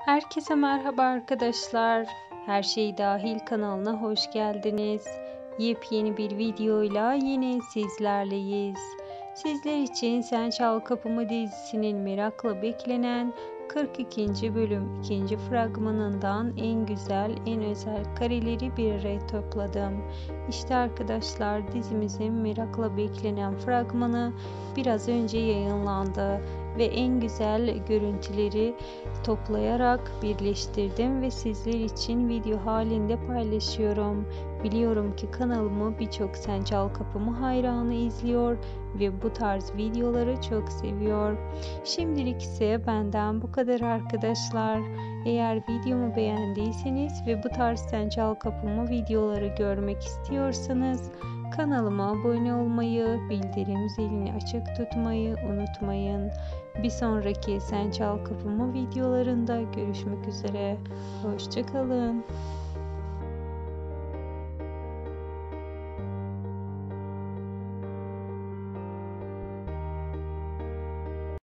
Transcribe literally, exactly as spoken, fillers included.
Herkese merhaba arkadaşlar. Her Şey Dahil kanalına hoş geldiniz. Yepyeni bir videoyla yine sizlerleyiz. Sizler için Sen Çal Kapımı dizisinin merakla beklenen kırk ikinci bölüm ikinci fragmanından en güzel, en özel kareleri bir araya topladım. İşte arkadaşlar, dizimizin merakla beklenen fragmanı biraz önce yayınlandı ve en güzel görüntüleri toplayarak birleştirdim ve sizler için video halinde paylaşıyorum. Biliyorum ki kanalımı birçok Sen Çal Kapımı hayranı izliyor ve bu tarz videoları çok seviyor. Şimdilik ise benden bu kadar arkadaşlar. Eğer videomu beğendiyseniz ve bu tarz Sen Çal Kapımı videoları görmek istiyorsanız kanalıma abone olmayı, bildirim zilini açık tutmayı unutmayın. Bir sonraki Sen Çal Kapımı videolarında görüşmek üzere. Hoşça kalın.